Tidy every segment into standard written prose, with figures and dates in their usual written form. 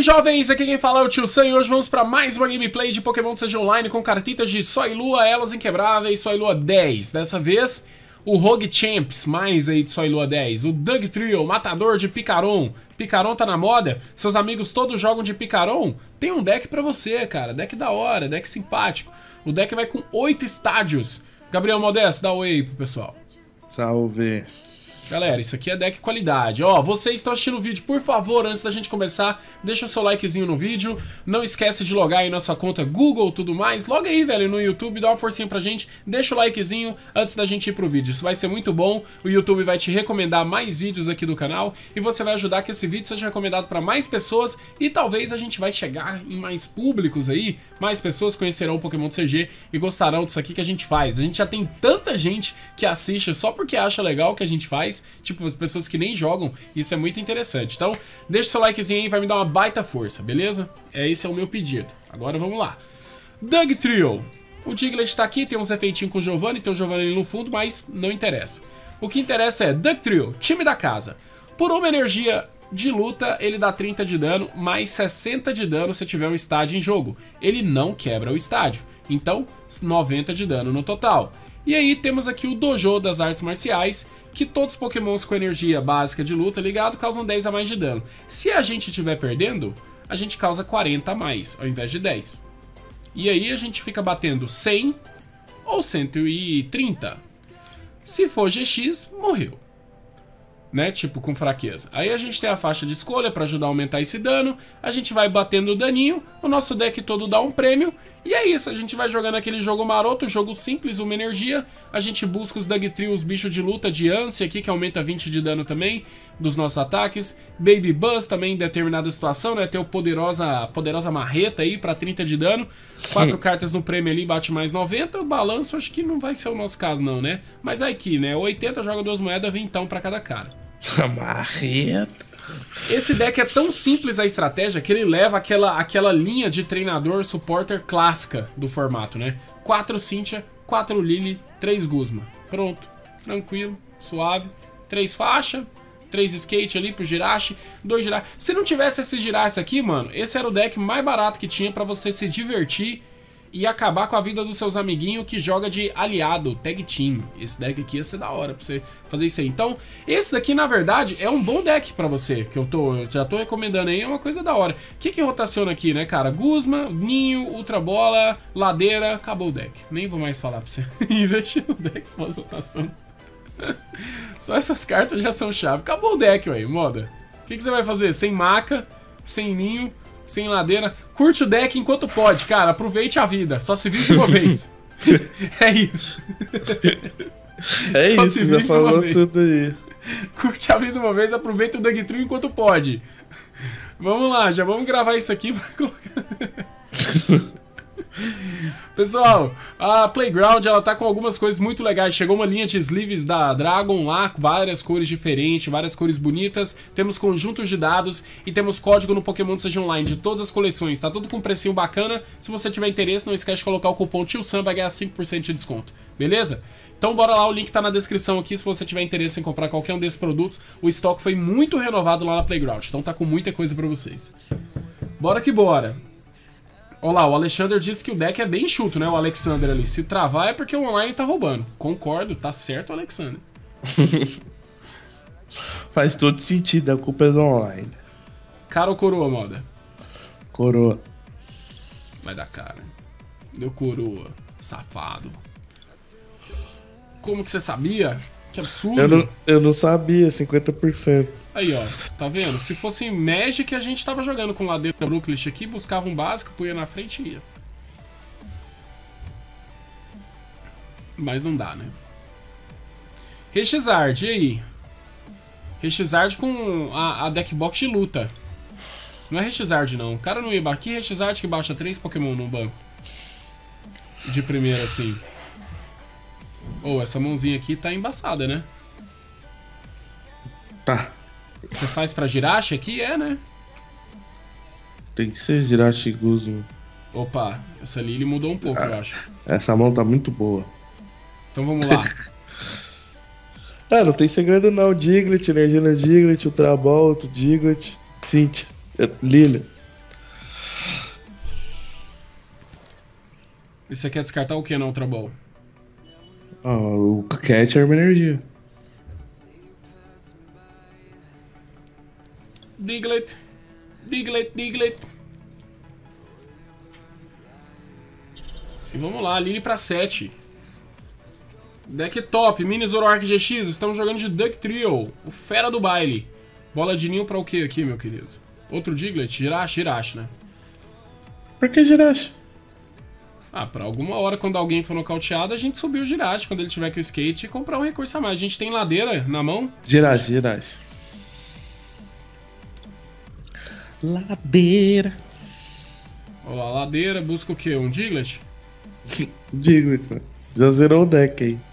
aí, jovens, aqui quem fala é o Tio Sam e hoje vamos para mais uma gameplay de Pokémon TCG Online com cartitas de Sol e Lua, Elas Inquebráveis, Sol e Lua 10. Dessa vez, o Rogue Champs, mais aí de Sol e Lua 10. O Dugtrio, Matador de Picaron. Picaron tá na moda? Seus amigos todos jogam de Picaron? Tem um deck pra você, cara. Deck da hora, deck simpático. O deck vai com 8 estádios. Gabriel Modesto, dá um oi aí pro pessoal. Salve. Galera, isso aqui é deck qualidade. Ó, vocês estão assistindo o vídeo, por favor, antes da gente começar, deixa o seu likezinho no vídeo. Não esquece de logar aí na sua conta Google e tudo mais. Loga aí, velho, no YouTube, dá uma forcinha pra gente. Deixa o likezinho antes da gente ir pro vídeo. Isso vai ser muito bom. O YouTube vai te recomendar mais vídeos aqui do canal. E você vai ajudar que esse vídeo seja recomendado pra mais pessoas. E talvez a gente vai chegar em mais públicos aí. Mais pessoas conhecerão o Pokémon TCG e gostarão disso aqui que a gente faz. A gente já tem tanta gente que assiste só porque acha legal o que a gente faz. Tipo, as pessoas que nem jogam, isso é muito interessante. Então, deixa seu likezinho aí, vai me dar uma baita força, beleza? Esse é o meu pedido. Agora vamos lá. Dugtrio. O Diglett tá aqui, tem uns efeitinhos com o Giovanni, tem o Giovanni ali no fundo, mas não interessa. O que interessa é Dugtrio, time da casa. Por uma energia de luta, ele dá 30 de dano, mais 60 de dano se tiver um estádio em jogo. Ele não quebra o estádio, então 90 de dano no total. E aí temos aqui o Dojo das artes marciais, que todos os pokémons com energia básica de luta ligado causam 10 a mais de dano. Se a gente estiver perdendo, a gente causa 40 a mais, ao invés de 10. E aí a gente fica batendo 100 ou 130. Se for GX, morreu. Né? Tipo, com fraqueza. Aí a gente tem a faixa de escolha para ajudar a aumentar esse dano. A gente vai batendo o daninho. O nosso deck todo dá um prêmio. E é isso, a gente vai jogando aquele jogo maroto, jogo simples, uma energia. A gente busca os Dugtrio, os bichos de luta de ânsia aqui, que aumenta 20 de dano também dos nossos ataques. Baby Buzz também em determinada situação, né? Tem o poderosa marreta aí para 30 de dano. 4 cartas no prêmio ali, bate mais 90. O balanço acho que não vai ser o nosso caso não, né? Mas aqui, né? 80 joga 2 moedas, 20 para cada cara. Marreta. Esse deck é tão simples a estratégia que ele leva aquela linha de treinador supporter clássica do formato, né? 4 Cynthia, 4 Lily, 3 Guzma. Pronto, tranquilo, suave. 3 faixa, 3 skate ali pro Jirachi, 2 Jirachi. Se não tivesse esse Jirachi aqui, mano, esse era o deck mais barato que tinha pra você se divertir e acabar com a vida dos seus amiguinhos que joga de aliado, tag team. Esse deck aqui ia ser da hora pra você fazer isso aí. Então, esse daqui, na verdade, é um bom deck pra você, que eu já tô recomendando aí, é uma coisa da hora. O que rotaciona aqui, né, cara? Guzma, Ninho, Ultra Bola, Ladeira, acabou o deck. Nem vou mais falar pra você. Investir no deck pós-rotação. Só essas cartas já são chave. Acabou o deck, ué, moda. O que você vai fazer? Sem maca, sem ninho, sem ladeira. Curte o deck enquanto pode, cara. Aproveite a vida. Só se vive uma vez. É isso. É só isso, já falou tudo aí. Curte a vida uma vez, aproveita o Dugtrio enquanto pode. Vamos lá, já vamos gravar isso aqui pra colocar. Pessoal, a Playground ela tá com algumas coisas muito legais. Chegou uma linha de sleeves da Dragon lá, com várias cores diferentes, várias cores bonitas. Temos conjuntos de dados e temos código no Pokémon TCG Online de todas as coleções. Tá tudo com um precinho bacana. Se você tiver interesse, não esquece de colocar o cupom TIOSAM, vai ganhar 5% de desconto. Beleza? Então bora lá, o link tá na descrição aqui se você tiver interesse em comprar qualquer um desses produtos. O estoque foi muito renovado lá na Playground, então tá com muita coisa pra vocês. Bora que bora. Olha lá, o Alexander disse que o deck é bem chuto, né? O Alexander ali. Se travar é porque o online tá roubando. Concordo, tá certo, Alexander. Faz todo sentido, a culpa é do online. Cara ou coroa, moda? Coroa. Vai dar cara. Deu coroa. Safado. Como que você sabia? Que absurdo. Eu não sabia, 50%. Aí, ó, tá vendo? Se fosse Magic, a gente tava jogando com ladeira Brooklyn aqui, buscava um básico, punha na frente e ia. Mas não dá, né? Rexizard, e aí? Rexizard com a deckbox de luta. Não é Rexizard, não. O cara não ia baixar. Que Rexizard que baixa 3 Pokémon no banco? De primeira, assim. Oh, essa mãozinha aqui tá embaçada, né? Tá. Você faz pra Jirachi aqui? É, né? Tem que ser Jirachi e Guzma. Opa, essa Lily mudou um pouco, eu acho. Essa mão tá muito boa. Então vamos lá. Não tem segredo não. Diglett, energia no Diglett, Ultra Ball, outro Diglett, Cynthia, Lily. E você quer descartar o que na Ultra Ball? O Cat é uma energia. Diglett. Diglett. E vamos lá, Lily pra 7. Deck top, Mini Zoroark GX, estamos jogando de Duck Trio, o fera do baile. Bola de ninho pra o que aqui, meu querido? Outro Diglett? Jirachi, né? Por que Jirachi? Ah, pra alguma hora, quando alguém for nocauteado, a gente subir o Jirachi quando ele tiver com o skate e comprar um recurso a mais. A gente tem ladeira na mão? Jirachi. Ladeira. Olha lá, ladeira, busca o quê? Um Diglett? Diglett, né? Já zerou o deck aí.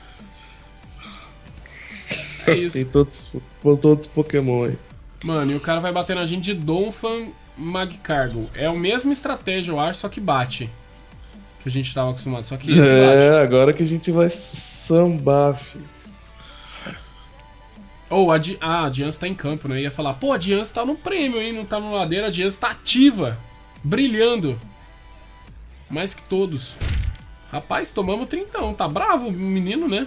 É isso. Tem todos os Pokémon aí. Mano, e o cara vai bater na gente de Donphan Magcargo. É a mesma estratégia, eu acho, só que bate. Que a gente tava acostumado, só que esse bate. Agora que a gente vai sambar, filho. A Diance tá em campo, né? Eu ia falar, pô, a Diance tá no prêmio, hein? Não tá no ladeira, a Diance tá ativa. Brilhando. Mais que todos. Rapaz, tomamos 30. Tá bravo o menino, né?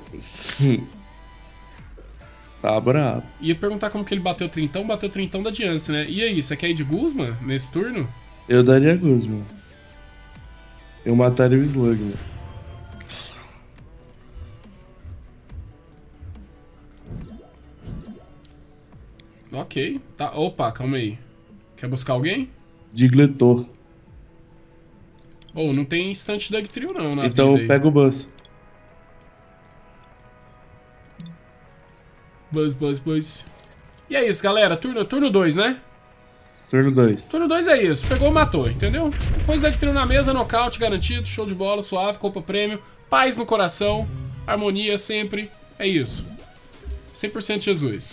Tá bravo. Ia perguntar como que ele bateu 30 da Diance, né? E aí, você quer ir de Guzma nesse turno? Eu daria Guzma. Eu mataria o Slug, mano. Ok. Tá. Opa, calma aí. Quer buscar alguém? Digletor. Não tem instante Duck Trio não na então vida aí. pega o Buzz. Buzz. E é isso, galera. Turno 2, né? Turno 2. Turno 2 é isso. Pegou, matou, entendeu? Depois Duck Trio na mesa, nocaute garantido, show de bola, suave, Copa Prêmio, paz no coração, harmonia sempre. É isso. 100% Jesus.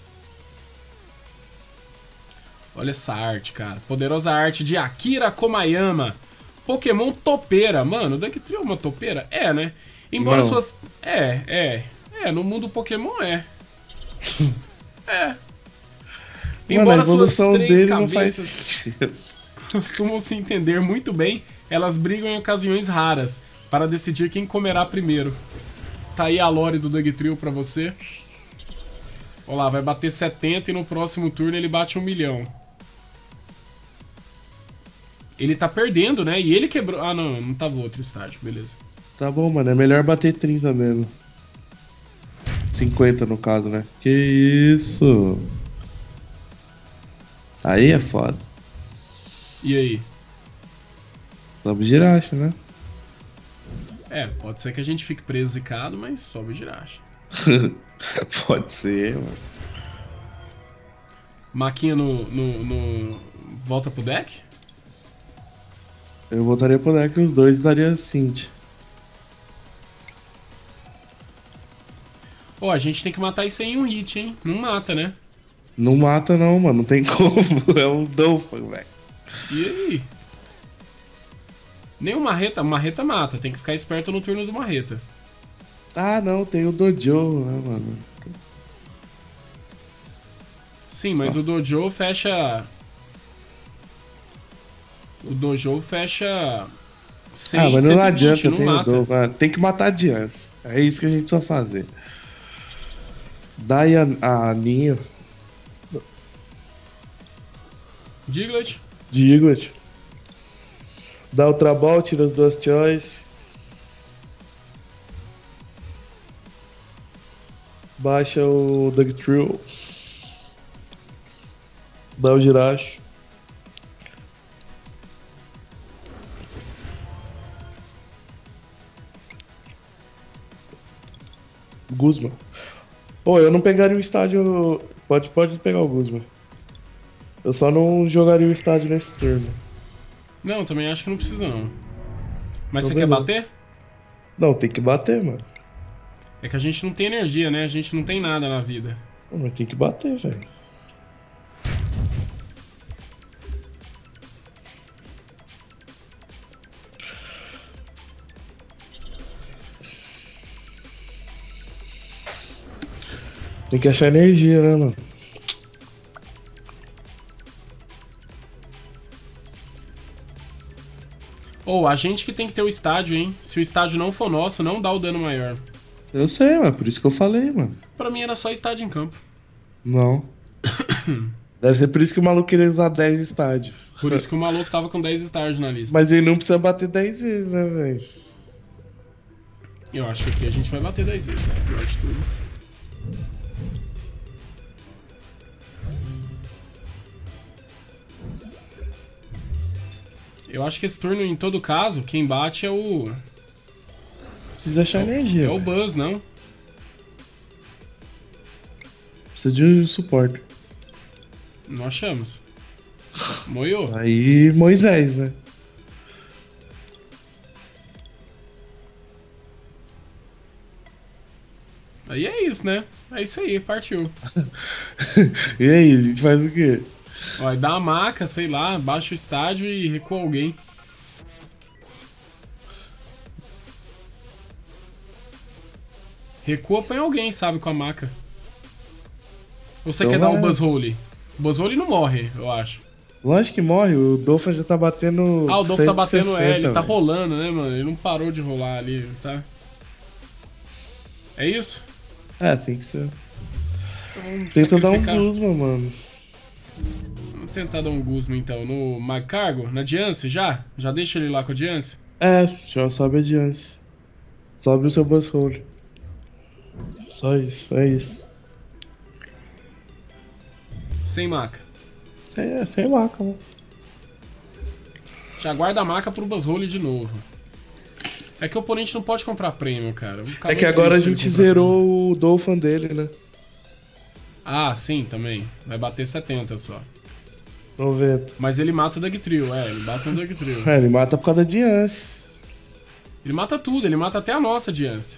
Olha essa arte, cara. Poderosa arte de Akira Komayama. Pokémon topeira. Mano, o Duck Trio é uma topeira? É, né? Embora não. suas... no mundo Pokémon é. Embora suas três cabeças costumam se entender muito bem, elas brigam em ocasiões raras para decidir quem comerá primeiro. Tá aí a lore do Duck Trio pra você. Olha lá, vai bater 70 e no próximo turno ele bate 1 milhão. Ele tá perdendo, né? E ele quebrou... Ah, não tava outro estágio, beleza. Tá bom, mano. É melhor bater 30 mesmo. 50 no caso, né? Que isso? Aí é foda. E aí? Sobe Jirachi, né? Pode ser que a gente fique preso zicado, mas sobe o Jirachi. Pode ser, mano. Maquinha no... Volta pro deck? Eu voltaria pro deck os dois e daria Cinti. A gente tem que matar isso aí em um hit, hein? Não mata, né? Não mata não, mano. Não tem como. É um Donphan, velho. E aí? Nem o Marreta mata. Tem que ficar esperto no turno do Marreta. Ah, não. Tem o Dojo, né, mano? Sim, mas o Dojo fecha... O Dojo fecha... 100, mas não 120, adianta, não mata. Tem que matar a Diance. É isso que a gente precisa fazer. Dá aí a Ninho. Diglett. Dá o Trabal, tira as duas Choice. Baixa o Duck Trio. Dá o Jirachi. Guzma. Eu não pegaria o estádio. Pode pegar o Guzma. Eu só não jogaria o estádio nesse turno. Não, também acho que não precisa não. Mas Tô você quer vendo. bater? Não, tem que bater, mano. É que a gente não tem energia, né? A gente não tem nada na vida. Mas tem que bater, velho. Tem que achar energia, né, mano? Ou a gente que tem que ter o estádio, hein? Se o estádio não for nosso, não dá o dano maior. Eu sei, mano. Por isso que eu falei, mano. Pra mim era só estádio em campo. Não. Deve ser por isso que o maluco queria usar 10 estádios. Por isso que o maluco tava com 10 estádios na lista. Mas ele não precisa bater 10 vezes, né, velho? Eu acho que aqui a gente vai bater 10 vezes, pior de tudo. Eu acho que esse turno, em todo caso, quem bate é o... Precisa achar energia. É o Buzz, não? Precisa de suporte. Não achamos. Moiou. Aí, Moisés, né? Aí é isso, né? É isso aí, partiu. E aí, a gente faz o quê? Ó, dá a maca, sei lá, baixa o estádio e recua alguém. Recua, põe alguém, sabe, com a maca. Ou você Então quer dar vai. um Buzzhole? O Buzzhole não morre, eu acho. Lógico que morre, o Dolphin já tá batendo. Ah, o Dolph tá batendo, 160, ele tá velho. rolando, né, mano? Ele não parou de rolar ali, tá? É isso? É, tem que ser. Então vamos Tenta dar um sacrificar. Guzman, mano. Vamos tentar dar um Guzman então. No Magcargo? Na Diance já? Já deixa ele lá com a Diance? É, já sobe adiante. Sobe o seu Buzzhole. Só isso, é isso. Sem maca. Sem maca, mano. Já guarda a maca pro Buzzhole de novo. É que o oponente não pode comprar prêmio, cara. Eu vou ficar É que muito agora a triste se gente ele comprar zerou o Dolphin dele, né? prêmio. Ah, sim, também. Vai bater 70 só. 90. Mas ele mata o Dugtrio, ele bate no Dugtrio. É, ele mata por causa da Diance. Ele mata tudo, ele mata até a nossa Diance.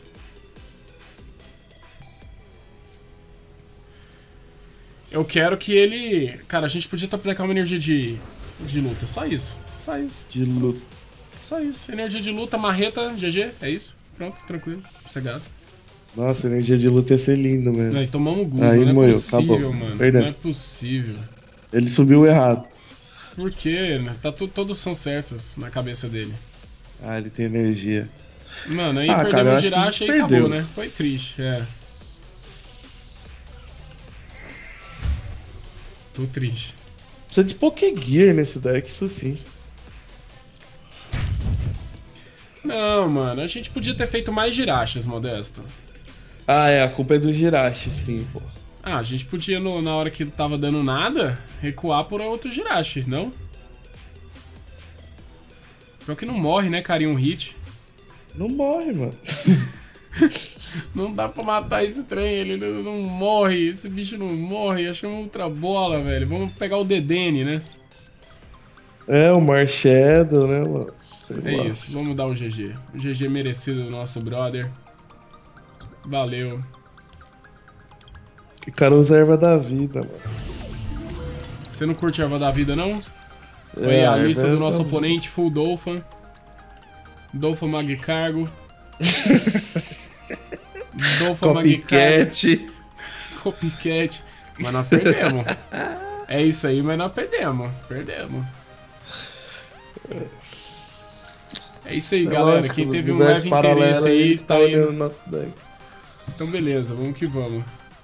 Eu quero que ele... Cara, a gente podia aplicar uma energia de luta. Só isso. Só isso. De luta. Só isso. Energia de luta, marreta, GG. É isso. Pronto, tranquilo. Sossegado. Nossa, energia de luta ia ser lindo mesmo. Aí tomamos o Guzman. Aí Não é morreu, possível, acabou. mano. Perdeu. Não é possível. Ele subiu errado. Por quê? Tá todos são certos na cabeça dele. Ah, ele tem energia. Mano, aí Ah, cara, eu perdemos o acho que Jirachi e perdeu. acabou, né? Foi triste, Tô triste. Precisa de Pokégear nesse deck, isso sim. Não, mano, a gente podia ter feito mais Jirachas, Modesto. Ah, é, a culpa é do Jirachi, sim, pô. Ah, a gente podia, na hora que tava dando nada, recuar por outro Jirachi, não? Pior que não morre, né, cara, em um hit. Não morre, mano. Não dá pra matar esse trem, ele não morre, esse bicho não morre, achamos outra bola, velho. Vamos pegar o Dedenne, né? É, o Marshadow, né, mano? Sei É lá. isso, vamos dar o GG. O GG merecido do nosso brother. Valeu. Que cara usa erva da vida, mano. Você não curte a erva da vida, não? Olha aí a lista do nosso oponente, Full Dolphin. Dolphin Magcargo. Dolphin Magcargo. Copycat. Copycat. Mas nós perdemos. É isso aí, mas nós perdemos. Perdemos. É isso aí, galera. Lógico, Quem teve um universo leve paralelo interesse aí, tá aí. olhando o nosso deck. Então beleza, vamos que vamos.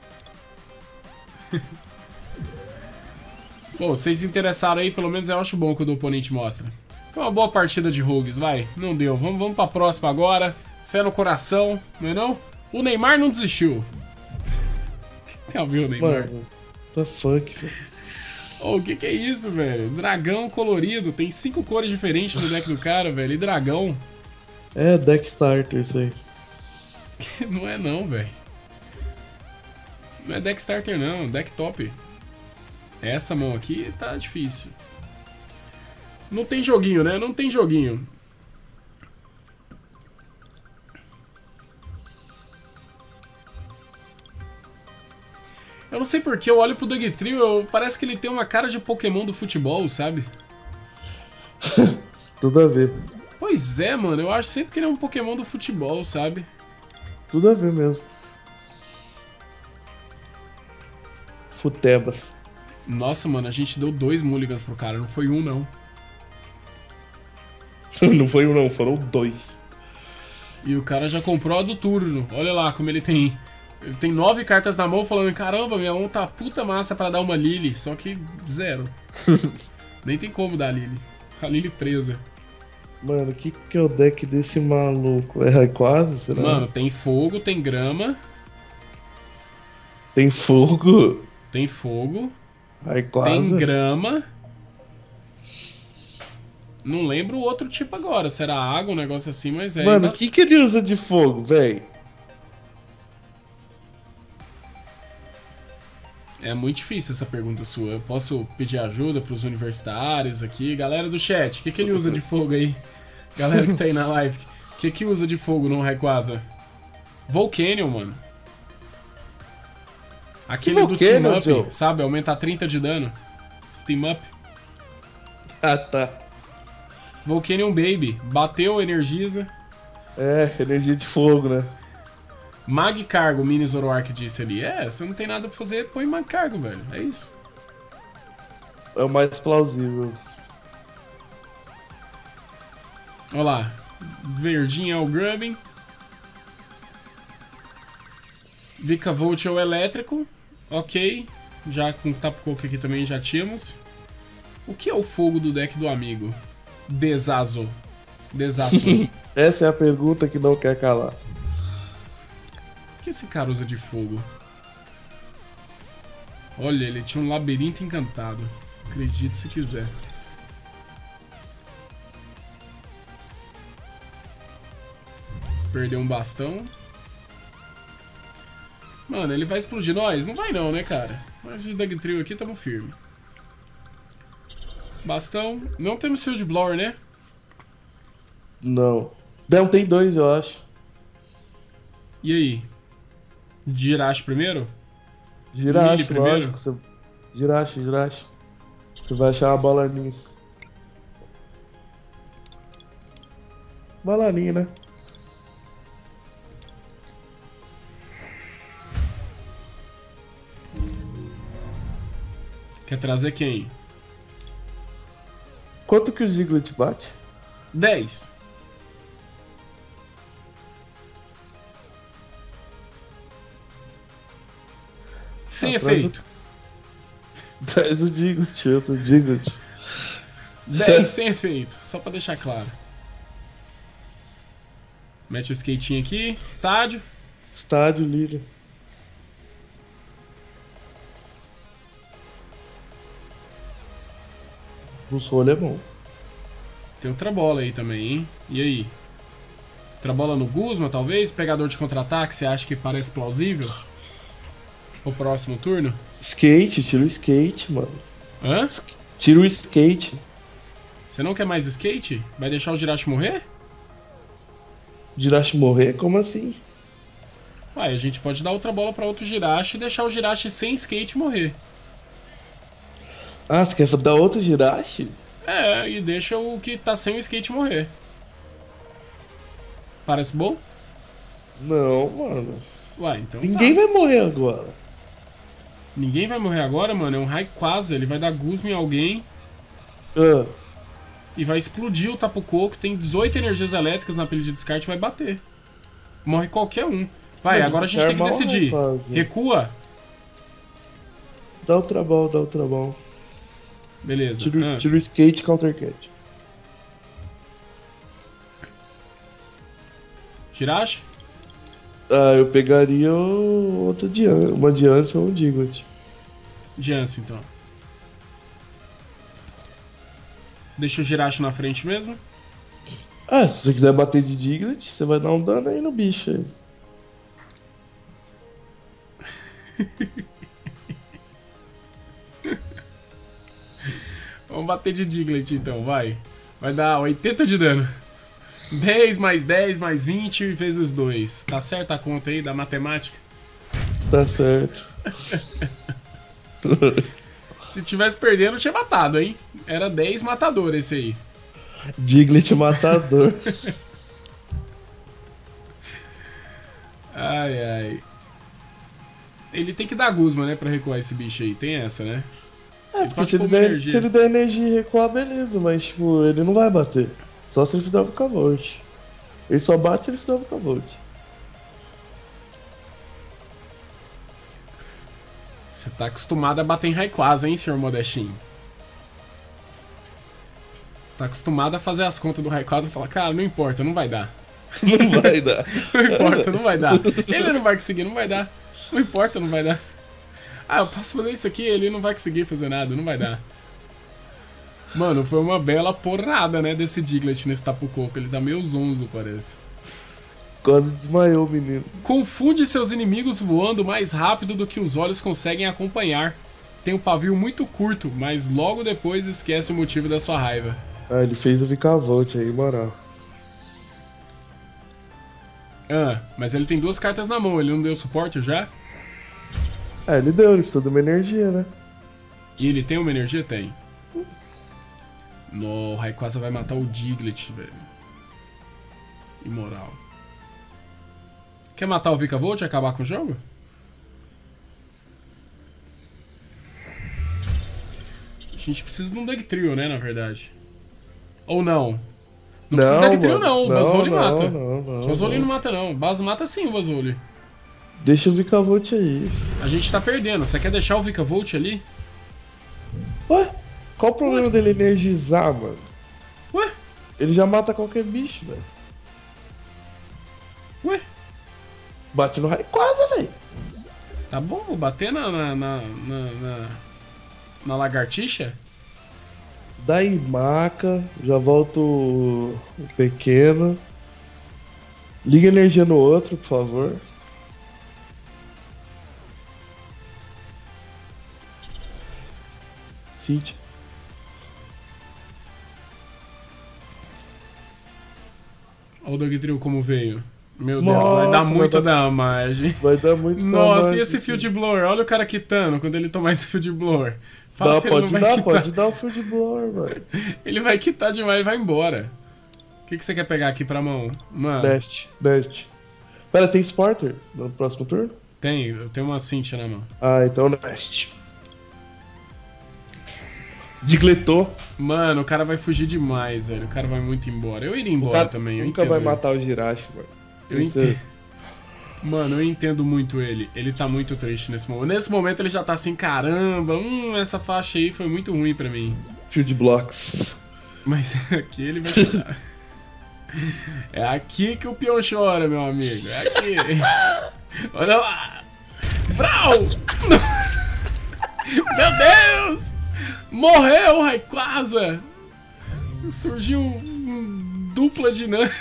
Bom, vocês interessaram aí, pelo menos eu acho bom quando o oponente mostra. Foi uma boa partida de Rogues, vai. Não deu. Vamos pra próxima agora. Fé no coração, não é não? O Neymar não desistiu. Quer ver o Neymar? Mano, what the fuck, velho. Oh, o que é isso, velho? Dragão colorido. Tem 5 cores diferentes no deck do cara, velho. E dragão. É deck starter isso aí. Não é não, velho. Não é deck starter não, deck top. Essa mão aqui tá difícil. Não tem joguinho, né? Não tem joguinho. Eu não sei porque eu olho pro Dugtrio, parece que ele tem uma cara de Pokémon do futebol, sabe? Tudo a ver. Pois é, mano, eu acho sempre que ele é um Pokémon do futebol, sabe? Tudo a ver mesmo. Futebas. Nossa, mano, a gente deu 2 mulligans pro cara, não foi um, não. Não foi um não, foram dois. E o cara já comprou a do turno. Olha lá como ele tem... Ele tem 9 cartas na mão falando, caramba, minha mão tá puta massa pra dar uma Lily. Só que 0. Nem tem como dar a Lily. A Lily presa. Mano, o que é o deck desse maluco? É Rayquaza, será? Mano, tem fogo, tem grama. Tem fogo. Tem fogo. Rayquaza. Tem grama. Não lembro o outro tipo agora. Será água, um negócio assim, mas é... Mano, o que ele usa de fogo, véi? É muito difícil essa pergunta sua. Eu posso pedir ajuda pros universitários aqui. Galera do chat, o que ele usa de fogo aí? Galera que tá aí na live, o que usa de fogo no Rayquaza? Volcanion, mano. Aquele do Team Up, Joe? sabe? Aumenta 30 de dano. Steam Up. Ah, tá. Volcanion Baby. Bateu, energiza. É, energia de fogo, né? Magcargo, o Mini Zoroark disse ali. É, você não tem nada pra fazer, põe Magcargo, velho. É isso. É o mais plausível. Olha lá. Verdinho é o Grubbin. Vikavolt é o elétrico. Ok. Já com Tapu Koko aqui também já tínhamos. O que é o fogo do deck do amigo? Desazo. Desaço. Essa é a pergunta que não quer calar. O que esse cara usa de fogo? Olha, ele tinha um labirinto encantado. Acredite se quiser. Perdeu um bastão. Mano, ele vai explodir nós? Não vai não, né, cara? Mas de Dugtrio aqui, tamo firme. Bastão. Não temos Shield Blower, né? Não. Não, tem dois, eu acho. E aí? Jirachi primeiro? Jirachi, primeiro? lógico. Jirachi. Você vai achar uma balaninha. Balaninha, né? Quer trazer quem? Quanto que o Diglett bate? 10. Sem efeito. 10 o Diglett, outro Diglett. 10 sem efeito, só pra deixar claro. Mete o skatinho aqui, estádio. Estádio, Lírio. O solo é bom. Tem outra bola aí também, hein? E aí? Outra bola no Guzma, talvez? Pegador de contra-ataque, você acha que parece plausível? O próximo turno? Skate, tira o skate, mano. Hã? Tira o skate. Você não quer mais skate? Vai deixar o Jirachi morrer? Jirachi morrer? Como assim? Uai, a gente pode dar outra bola pra outro Jirachi e deixar o Jirachi sem skate morrer. Ah, você quer dar outro Jirachi? É, e deixa o que tá sem o skate morrer. Parece bom? Não, mano. Uai, então Ninguém tá. vai morrer agora. Ninguém vai morrer agora, mano. É um Rayquaza. Ele vai dar Guzma em alguém Ah, e vai explodir o Tapu Koko. Tem 18 energias elétricas na pilha de descarte e vai bater. Morre qualquer um. Vai, Mas agora a gente tem que armar o decidir. Rayquaza. Recua? dá outra ball. Beleza. Tira o skate, counter cat. Jirachi? Ah, eu pegaria outra Diancie, uma Diancie ou um Diglett. Diancie, então. Deixa o Jirachi na frente mesmo. Ah, se você quiser bater de Diglett, você vai dar um dano aí no bicho aí. Vamos bater de Diglett então, vai. Vai dar 80 de dano. 10 mais 10 mais 20 vezes 2. Tá certa a conta aí da matemática? Tá certo. Se tivesse perdendo, tinha matado, hein? Era 10 matador esse aí. Diglett matador. Ai, ai. Ele tem que dar Guzma, né, pra recuar esse bicho aí. Tem essa, né? É, porque se ele der energia e recuar, beleza, mas tipo, ele não vai bater. Só se ele fizer o Vikavolt. Ele só bate se ele fizer o Vikavolt. Você tá acostumado a bater em Rayquaza, hein, senhor Modestinho? Tá acostumado a fazer as contas do Rayquaza e falar, cara, não importa, não vai dar. Não vai dar. Não importa, não vai dar. Ele não vai conseguir, não vai dar. Não importa, não vai dar. Ah, eu posso fazer isso aqui, ele não vai conseguir fazer nada, não vai dar. Mano, foi uma bela porrada, né, desse Diglett nesse Tapu Koko. Ele tá meio zonzo, parece. Quase desmaiou, menino. Confunde seus inimigos voando mais rápido do que os olhos conseguem acompanhar. Tem um pavio muito curto, mas logo depois esquece o motivo da sua raiva. Ah, ele fez o Vikavolt aí, moral. Ah, mas ele tem 2 cartas na mão, ele não deu suporte já? É, ele deu, ele precisou de uma energia, né? E ele tem uma energia? Tem. No, o Rayquaza vai matar o Diglett, velho. Imoral. Quer matar o Vikavolt e acabar com o jogo? A gente precisa de um Dugtrio, né, na verdade. Ou não? Não precisa de Dugtrio não, o Buzzwole mata. O Buzzwole não mata não, o Buzz mata sim o Buzzwole. Deixa o Vikavolt aí. A gente tá perdendo, você quer deixar o Vikavolt ali? Ué? Qual o problema dele energizar, mano? Ué? Ele já mata qualquer bicho, velho. Ué? Bate no Rayquaza, velho. Tá bom, vou bater na lagartixa? Daí maca, já volta o pequeno. Liga energia no outro, por favor. Cíntia. Olha o Dugtrio como veio. Meu Deus, Nossa, vai dar muito damage. Vai dar muito Nossa, damage, e esse Field Blower? Olha o cara quitando quando ele tomar esse Field Blower. Fala Dá, se ele não vai quitar. pode dar o Field Blower, velho. Ele vai quitar demais, ele vai embora. O que você quer pegar aqui pra mão? Mano. Nest. Pera, tem Sporter no próximo turno? Tem, eu tenho uma Cynthia na mão. Ah, então Nest. Digletou. Mano, o cara vai fugir demais, velho. O cara vai muito embora. Eu iria embora também, eu nunca entendo vai ele. matar o Jirachi, mano. Eu entendo. Mano, eu entendo muito ele. Ele tá muito triste nesse momento. Nesse momento ele já tá assim, caramba, essa faixa aí foi muito ruim pra mim. Field Blocks. Mas aqui ele vai chorar. É aqui que o peão chora, meu amigo. É aqui. Olha lá. Vrau! Meu Deus! Morreu o Rayquaza! Surgiu dupla dinâmica.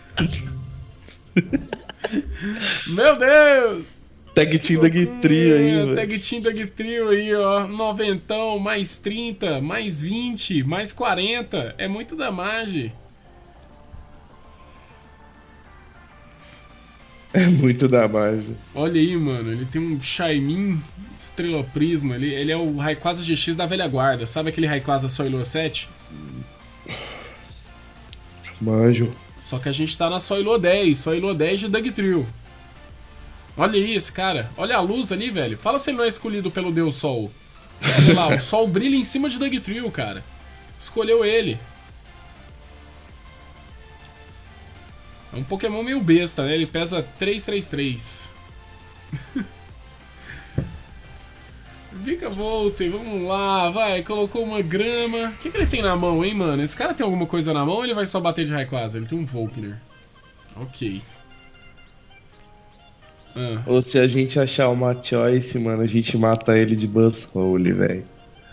Meu Deus! Tag Team Dugtrio aí, velho. Tag Team Dugtrio aí, ó. 90, mais 30, mais 20, mais 40. É muito damage. É muito damage. Olha aí, mano. Ele tem um Shaymin Estrela Prisma. Ele é o Rayquaza GX da velha guarda. Sabe aquele Rayquaza Soilo 7? Manjo. Só que a gente tá na Soilo 10. Soilo 10 de Dugtrio. Olha aí esse cara. Olha a luz ali, velho. Fala se ele não é escolhido pelo Deus Sol. Olha lá, o sol brilha em cima de Dugtrio, cara. Escolheu ele. É um Pokémon meio besta, né? Ele pesa 333. Vikavolt, vamos lá, vai. Colocou uma grama. O que ele tem na mão, hein, mano? Esse cara tem alguma coisa na mão ou ele vai só bater de Rayquaza? Ele tem um Volkner. Ok. Ou se a gente achar uma Choice, mano, a gente mata ele de Buzzwole, velho.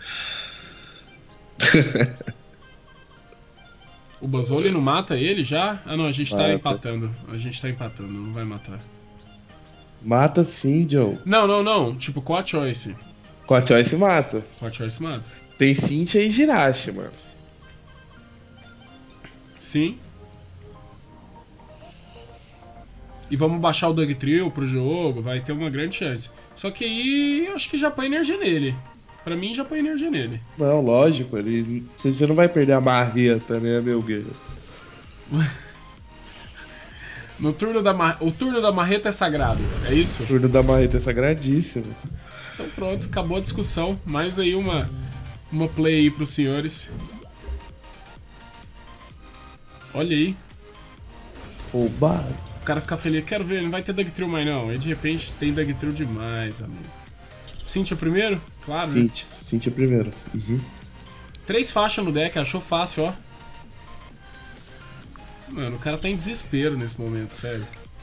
O Buzzwole não mata ele já? Ah, não, a gente tá Mata. empatando. A gente tá empatando, não vai matar. Mata sim, John. Não. Tipo, com a Choice. Com a Choice mata. Com a Choice mata. Tem Cynthia e Jirachi, mano. Sim. E vamos baixar o Dugtrio pro jogo, vai ter uma grande chance. Só que aí, eu acho que já põe energia nele. Pra mim, já põe energia nele. Não, lógico, você não vai perder a marreta, né, meu guerreiro? No turno o turno da marreta é sagrado, é isso? O turno da marreta é sagradíssimo. Então pronto, acabou a discussão. Mais aí uma play aí pros senhores. Olha aí. Roubado. O cara fica feliz. Quero ver, não vai ter Dugtrio mais não. E de repente tem Dugtrio demais, amigo. Cynthia primeiro? Claro, né? Cynthia primeiro. Uhum. 3 faixas no deck, achou fácil, ó. Mano, o cara tá em desespero nesse momento, sério.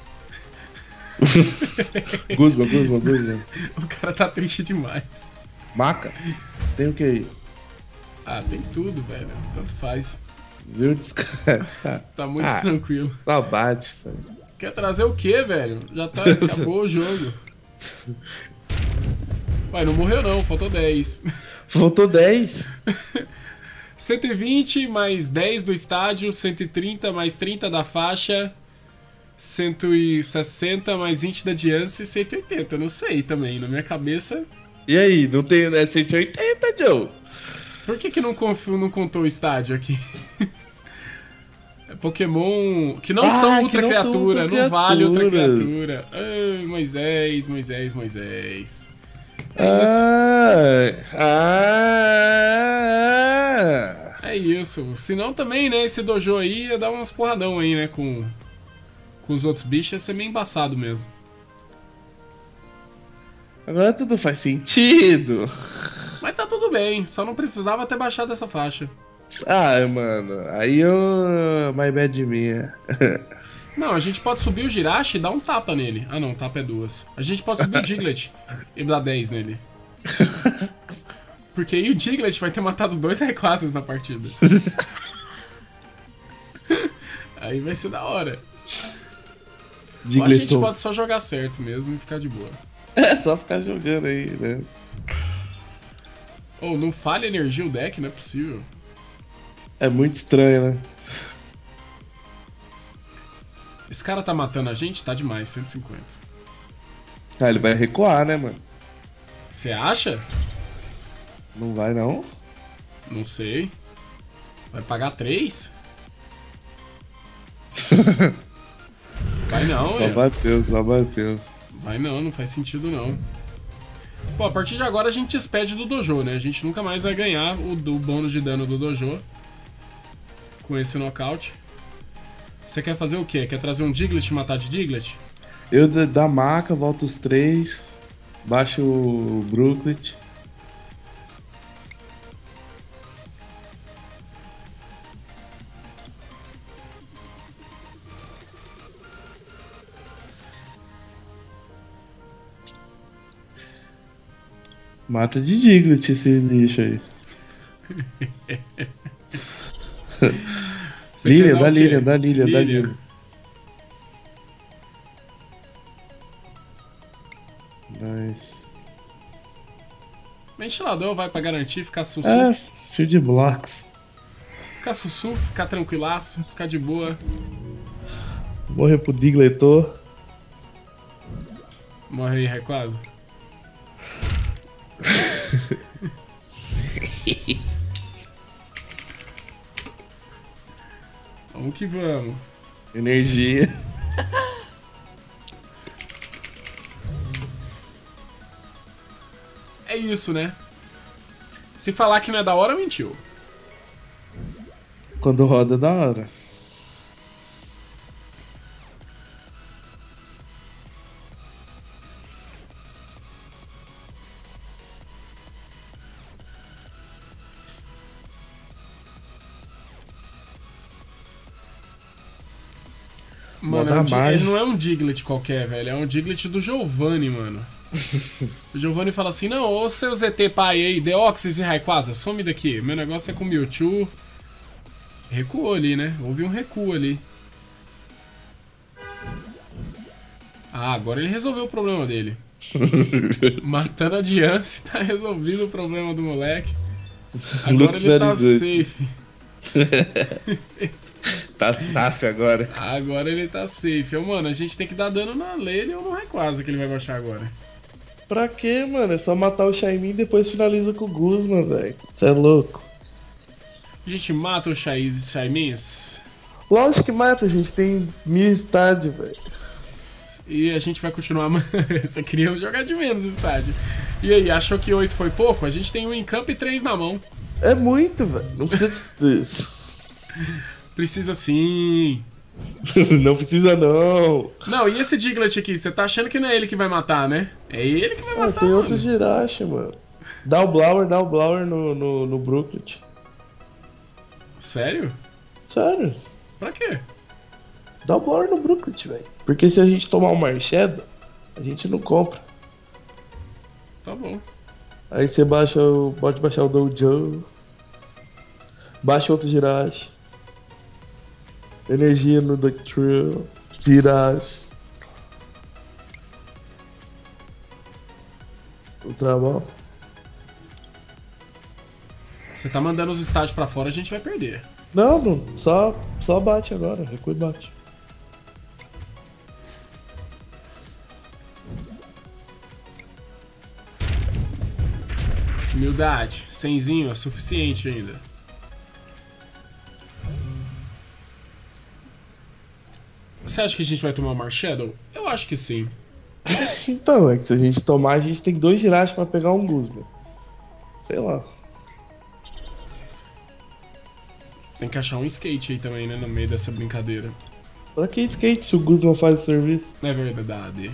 Guzma. O cara tá triste demais. Maca? Tem o que aí? Ah, tem tudo, velho. Tanto faz. Viu? Tá muito tranquilo. Saudade, sabe? Quer trazer o quê, velho? Já tá. Acabou o jogo. Ué, não morreu não, faltou 10. Faltou 10? 120 mais 10 do estádio, 130 mais 30 da faixa, 160 mais 20 da Diance e 180. Eu não sei também, na minha cabeça. E aí, não tem, né? 180, Joe? Por que não contou o estádio aqui? É Pokémon que não são ultra criatura, não vale ultra criatura. Ai, Moisés. É isso. Senão também, né, esse dojo aí ia dar uns porradão aí, né, com os outros bichos, ia ser meio embaçado mesmo. Agora tudo faz sentido. Mas tá tudo bem, só não precisava ter baixado essa faixa. Ah, mano, aí eu... My bad minha. Não, a gente pode subir o Jirachi e dar um tapa nele. Ah não, tapa é 2. A gente pode subir o Diglett e dar 10 nele. Porque aí o Diglett vai ter matado 2 Rayquazas na partida. Aí vai ser da hora. Ou a gente pode só jogar certo mesmo e ficar de boa. É, só ficar jogando aí, né? Ou não falha energia o deck, não é possível. É muito estranho, né? Esse cara tá matando a gente? Tá demais, 150. Ah, ele vai recuar, né, mano? Você acha? Não vai, não? Não sei. Vai pagar 3? Vai não, Só bateu. Vai não faz sentido não. Pô, a partir de agora a gente despede do dojo, né? A gente nunca mais vai ganhar o bônus de dano do dojo com esse nocaute. Você quer fazer o quê? Quer trazer um Diglett e matar de Diglett? Eu da maca, volto os 3, baixo o Brooklet. Mata de Diglett esse lixo aí. Lilian, dá Lilian. Nice. Ventilador vai pra garantir, ficar sussu. É, cheio de blocos. Ficar sussu, ficar tranquilaço, ficar de boa. Morrer pro Diglett. Morre aí, Rayquaza. Vamos que vamos. Energia. É isso, né? Se falar que não é da hora, mentiu. Quando roda, é da hora. Mano, ele não é um Diglett qualquer, velho. É um Diglett do Giovanni, mano. O Giovanni fala assim, não, ô seu ZT pai aí, Deoxys e Rayquaza, some daqui. Meu negócio é com Mewtwo. Recuou ali, né? Houve um recuo ali. Ah, agora ele resolveu o problema dele. Matando a Diance, tá resolvido o problema do moleque. Agora ele tá safe. Tá safe agora. Agora ele tá safe. Mano, a gente tem que dar dano na Lele ou no Rayquaza que ele vai baixar agora. Pra quê, mano? É só matar o Shaymin e depois finaliza com o Guzma, velho. Você é louco. A gente mata o Shaymins? Lógico que mata, a gente tem 1000 estádios, velho. E a gente vai continuar... Você queria jogar de menos estádio. E aí, achou que 8 foi pouco? A gente tem 1 em campo e 3 na mão. É muito, velho. Não precisa de tudo isso. Precisa sim. Não precisa não. Não, e esse Diglett aqui? Você tá achando que não é ele que vai matar, né? É ele que vai matar, Tem mano. outro Jirachi, mano. Dá o Blower no Brooklet. Sério? Sério. Pra quê? Dá o Blower no Brooklet, velho. Porque se a gente tomar o Marshadow, a gente não compra. Tá bom. Aí você pode baixar o Dojo. Baixa outro Jirachi. Energia no Ducktrill. Jirachi. Ultra bom. Você tá mandando os estágios pra fora, a gente vai perder. Não, só bate agora. Recua e bate. Humildade. 100zinho é suficiente ainda. Você acha que a gente vai tomar o Marshadow? Eu acho que sim. Então, é que se a gente tomar, a gente tem 2 Jirachi pra pegar um Guzma. Sei lá. Tem que achar um skate aí também, né? No meio dessa brincadeira. Pra que skate se o Guzma faz o serviço? Não é verdade.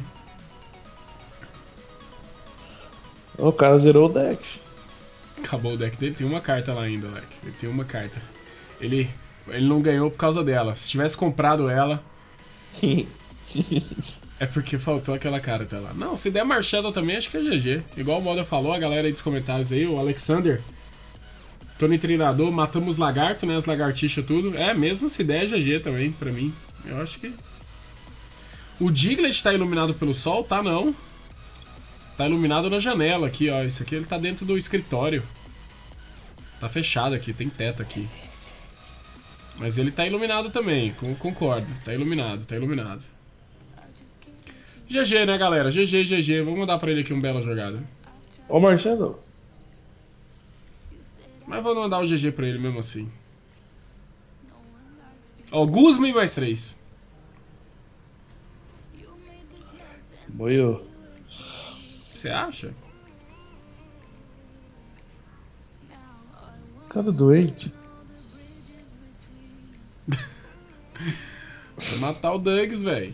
O cara zerou o deck. Acabou o deck dele. Tem uma carta lá ainda, Leque. Ele tem uma carta. Ele não ganhou por causa dela. Se tivesse comprado ela... É porque faltou aquela carta lá. Não, se der Marshadow também, acho que é GG. Igual o Moda falou, a galera aí dos comentários aí, o Alexander. Tony Treinador, matamos lagarto, né? As lagartixas tudo. É, mesmo se der, é GG também, pra mim. Eu acho que... O Diglett tá iluminado pelo sol? Tá, não. Tá iluminado na janela aqui, ó. Isso aqui ele tá dentro do escritório. Tá fechado aqui, tem teto aqui. Mas ele tá iluminado também, concordo. Tá iluminado, tá iluminado. GG, né, galera? GG, GG. Vamos mandar pra ele aqui uma bela jogada. Ó o Marshadow. Mas vou mandar o GG pra ele mesmo assim. Ó, Guzma e mais 3. Moiou. Você acha? Cara doente. Vai matar o Dugs, velho.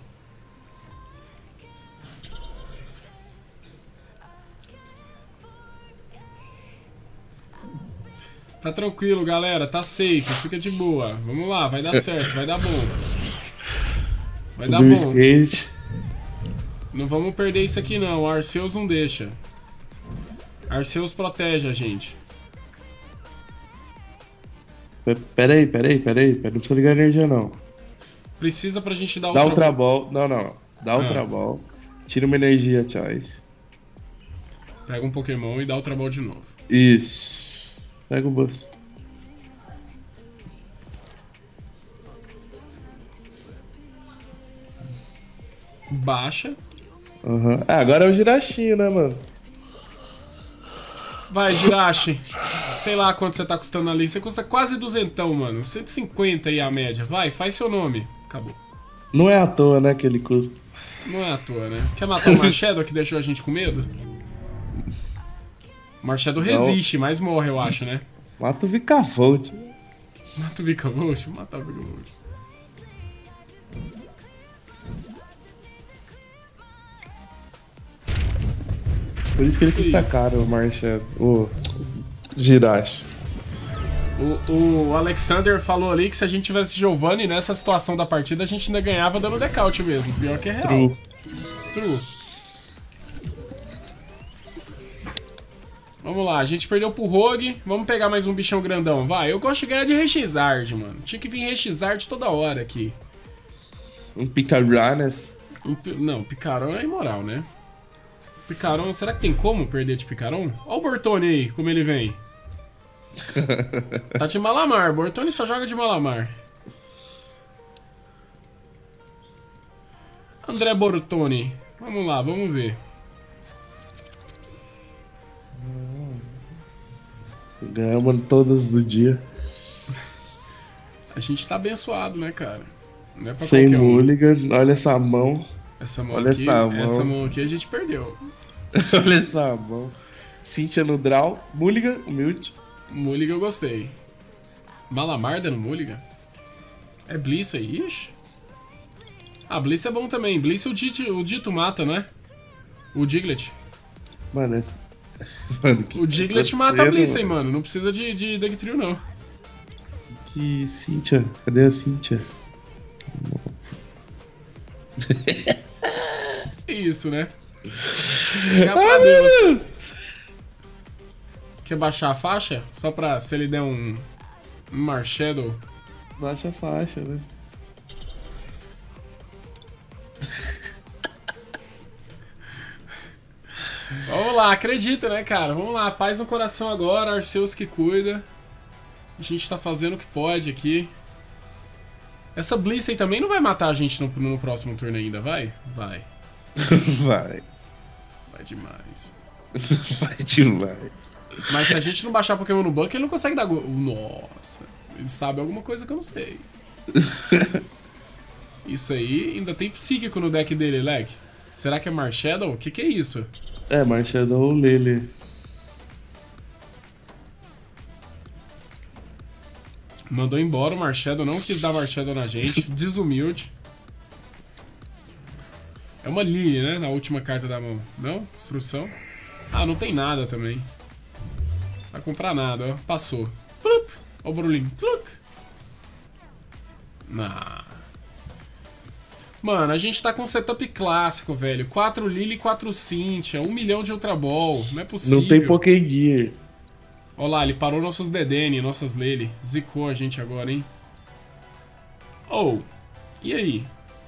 Tá tranquilo, galera. Tá safe. Fica de boa. Vamos lá. Vai dar certo. Vai dar bom. Vai dar Subiu o bom. skate. Não vamos perder isso aqui, não. O Arceus não deixa. Arceus protege a gente. Peraí. Não precisa ligar a energia, não. Precisa pra gente dar Dá outra... Ultra Ball. Não. Dá Ultra Ball. Tira uma energia, Choice. Pega um Pokémon e dá Ultra Ball de novo. Isso. Pega o bus. Baixa. Uhum. Ah, agora é o Jirachinho, né, mano? Vai, Jirachi. Sei lá quanto você tá custando ali. Você custa quase 200, mano. 150 aí a média. Vai, faz seu nome. Acabou. Não é à toa, né, que ele custa. Não é à toa, né? Quer matar o Marshadow que deixou a gente com medo? O Marshadow resiste, mas morre, eu acho, né? Mata o Vikavolt. Mata o Vikavolt? Mata o Vikavolt. Por isso que ele custa caro, o Marshadow. O Jirachi. O Alexander falou ali que se a gente tivesse Giovanni nessa situação da partida, a gente ainda ganhava dando decaute mesmo. Pior que é real. True. Vamos lá, a gente perdeu pro Rogue. Vamos pegar mais um bichão grandão, vai. Eu gosto de ganhar de Rexizard, mano. Tinha que vir Rexizard toda hora aqui. Um Picaranas. Não, Picaron é imoral, né? Picaron, será que tem como perder de Picaron? Olha o Bortone aí, como ele vem. Tá de Malamar, Bortone só joga de Malamar. André Bortone. Vamos lá, vamos ver. Ganhamos todas do dia. A gente tá abençoado, né, cara? Não é pra Sem qualquer um. mulligan, olha essa mão. Essa mão Olha aqui, essa mão. essa mão aqui a gente perdeu. Olha essa mão. Cynthia no draw. Mulligan, humilde. Mulligan eu gostei. Malamar dando Mulligan? É Bliss aí? Ixi. Ah, Bliss é bom também. Bliss o Dito mata, né? O Diglett. Mano, mano, o Diglett mata a Bliss aí, mano. Não precisa de Dugtrio, não. Que Cynthia? Cadê a Cynthia? Isso, né? Pegar pra Deus. Quer baixar a faixa? Só pra se ele der um Marshadow. Baixa a faixa, né? Vamos lá, acredita, né, cara? Vamos lá, paz no coração agora, Arceus que cuida. A gente tá fazendo o que pode aqui. Essa Bliss aí também não vai matar a gente no próximo turno ainda, vai? Vai. Vai. Vai demais. Vai demais. Mas se a gente não baixar Pokémon no banco, ele não consegue dar Nossa, ele sabe alguma coisa que eu não sei. Isso aí, ainda tem Psíquico no deck dele, leg. Será que é Marshadow? O que é isso? É, Marshadow ou Lele. Mandou embora o Marshadow, não quis dar Marshadow na gente. Desumilde. É uma Lily, né? Na última carta da mão. Não? Instrução. Ah, não tem nada também. Vai comprar nada, ó. Passou. Plup. Ó o barulhinho. Plup. Nah. Mano, a gente tá com um setup clássico, velho. 4 Lily e 4 Cynthia. 1 milhão de Ultra Ball. Não é possível. Não tem Pokégear. Olha lá, ele parou nossos Dedenne, nossas Lele. Zicou a gente agora, hein? Oh, e aí?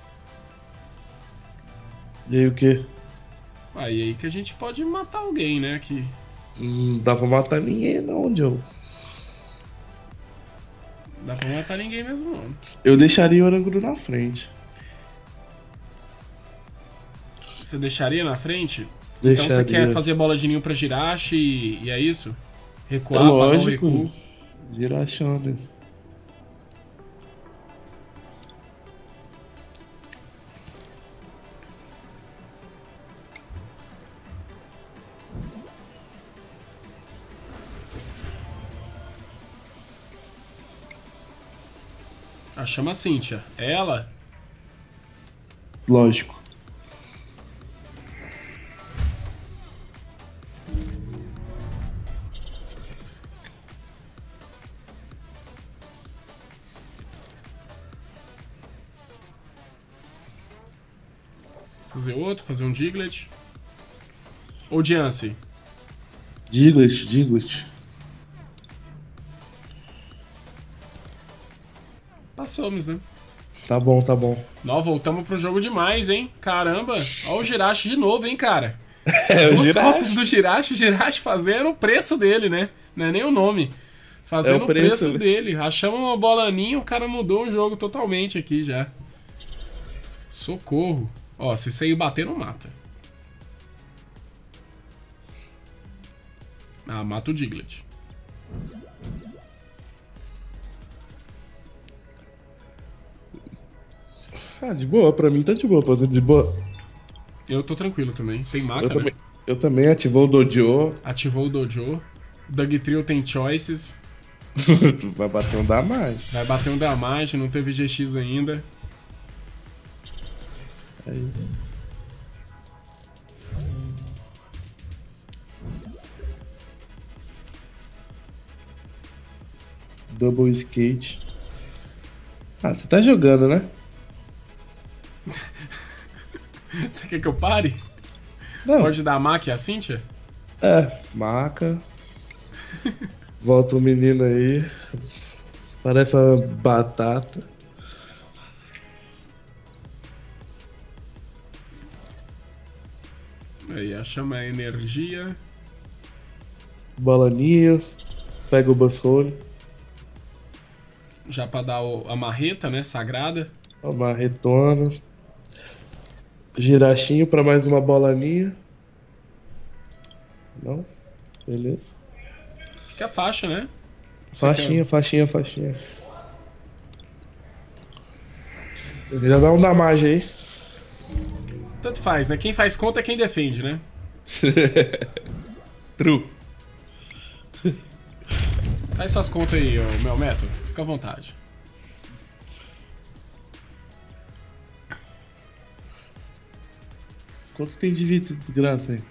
E aí o quê? Ah, e aí que a gente pode matar alguém, né? Aqui. Não dá pra matar ninguém não, Joe. Dá pra matar ninguém mesmo, não. Eu deixaria o Oranguru na frente. Você deixaria na frente? Deixaria. Então você quer fazer bola de ninho pra Jirachi e é isso? Recuar, É pagar o lógico. recuo. Girachones. Ah, chama a Cynthia. É ela? Lógico. Fazer outro, fazer um Diglett. Ou Diancie? Diglett. Passamos, né? Tá bom, tá bom. Nós voltamos pro jogo demais, hein? Caramba. Olha o Jirachi de novo, hein, cara? É, Os golpes do Jirachi, o Jirachi fazendo o preço dele, né? Não é nem o nome. Fazendo É o preço né? dele. Rachamos uma bolaninha, o cara mudou o jogo totalmente aqui já. Socorro. Ó, se sair bater, não mata. Ah, mata o Diglett. Ah, de boa, pra mim tá de boa, fazer de boa. Eu tô tranquilo também. Tem maca, né? Eu também ativou o Dojo. Ativou o Dojo. Dugtrio tem choices. Vai bater um damage. Vai bater um damage, não teve GX ainda. É isso. Double skate. Ah, você tá jogando, né? Você quer que eu pare? Não. Pode dar a Maki e a Cynthia? É, maca. Volta o menino aí. Parece uma batata. Aí, a chama é energia. Balaninho. Pega o Buzzhole. Já pra dar a marreta, né? Sagrada. Uma retona. Girachinho pra mais uma bolaninha. Não? Beleza. Acho que é a faixa, né? Faixinha. Já dá um damage aí. Tanto faz, né? Quem faz conta é quem defende, né? True. Faz suas contas aí, ô, meu método. Fica à vontade. Quanto tem de vida, desgraça aí?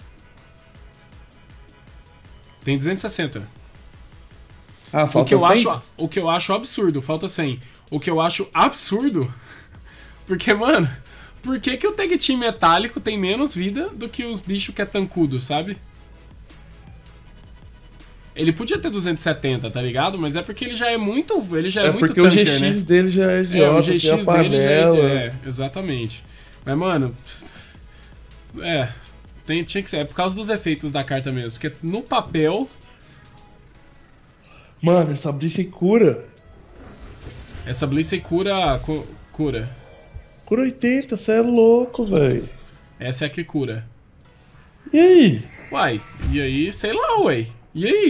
Tem 260. Ah, falta O que eu 100? o que eu acho absurdo, falta 100. O que eu acho absurdo, porque, mano, por que que o Tag Team metálico tem menos vida do que os bichos que é tancudo, sabe? Ele podia ter 270, tá ligado? Mas é porque ele já é muito, muito porque tanker, o GX né? dele já é de O alta, GX tem a dele já é, panela. exatamente. Mas, mano, tinha que ser, é por causa dos efeitos da carta mesmo, porque no papel, Mano, essa Blissey cura. essa Blissey cura. Cura 80, cê é louco, velho. Essa é a que cura. E aí? Uai, e aí, sei lá, ué. E aí?